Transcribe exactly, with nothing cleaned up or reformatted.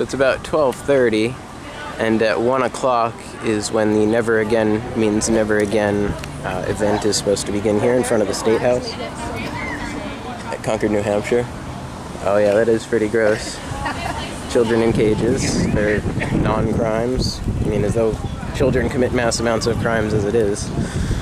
it's about twelve thirty, and at one o'clock is when the Never Again Means Never Again uh, event is supposed to begin here in front of the State House at Concord, New Hampshire. Oh yeah, that is pretty gross. Children in cages for non-crimes. I mean, as though children commit mass amounts of crimes as it is.